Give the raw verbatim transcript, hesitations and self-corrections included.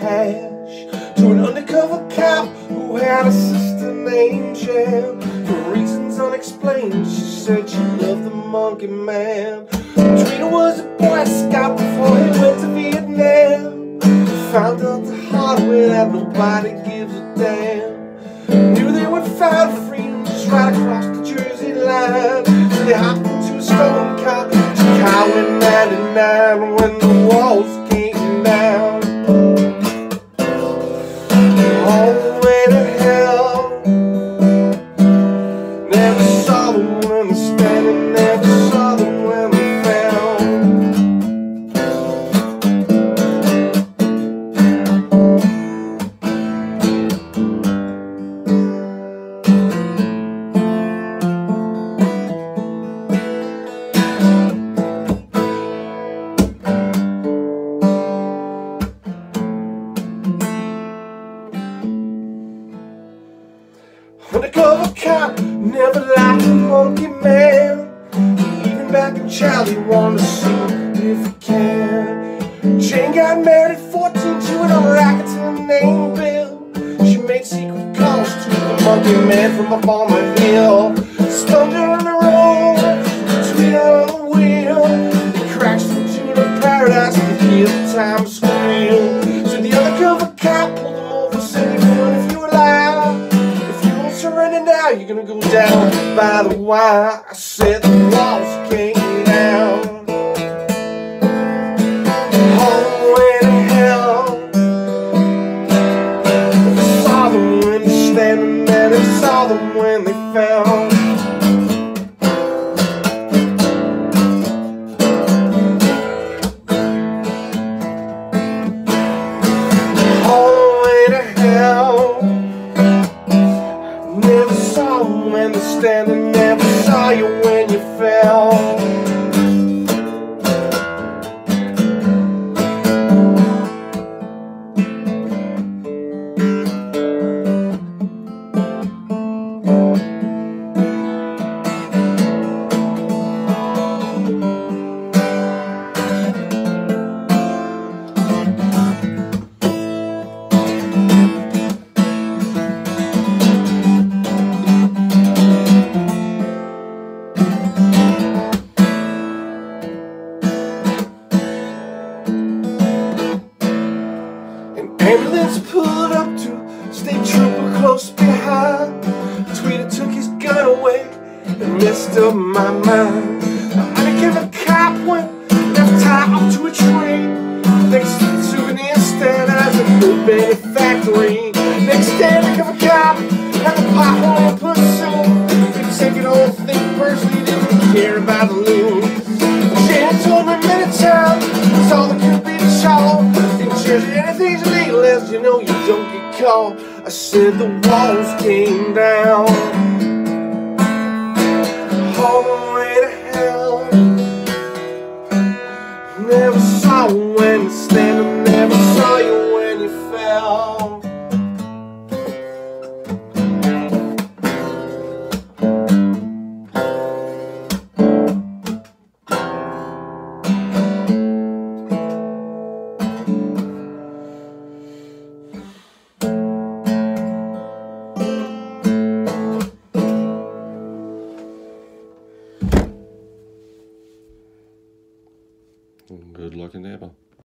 hash to an undercover cop who had a sister named Jan. For reasons unexplained, she said she loved the monkey man. Trina was a Boy Scout before he went to Vietnam. Found out the hard way that nobody gives a damn. Knew they would find freedom just right across the Jersey line. So they hopped into a stolen car, Chicago in ninety-nine, when the walls came down. All the way to hell. Never saw them when they standing, never saw them when they fell. Undercover cop never liked the monkey man. Even back in child he wanted to see him if he can. Jane got married at fourteen to an Racketon named Bill. She made secret calls to the monkey man from up on the hill. Stumbled on the road, tweeted on the wheel. He crashed into the paradise to hear the time squeal. So the undercover cop pulled him over, said, "You run if you alive. Surrender now, you're gonna go down by the wire." I said the walls came down. All the way to hell. They saw them when they're standing there, they saw them when they fell. All the way to hell. Never saw you when they're standing, never saw you when you fell. Ambulance pulled up to state trooper close behind. Tweeter took his gun away and messed up my mind. Undercover cop went left tie up to a tree next to the souvenir stand as a blueberry factory. Next stand, undercover cop had the pothole in pursuit. Didn't take it whole thing personally, didn't care about the news. Shannon told me many times that's all that could be the shallow. Anything's illegal, as you know, you don't get caught. I said the walls came down. All the way to hell. Never saw you when you're standing, never saw you when you fell. Good luck in neighbor.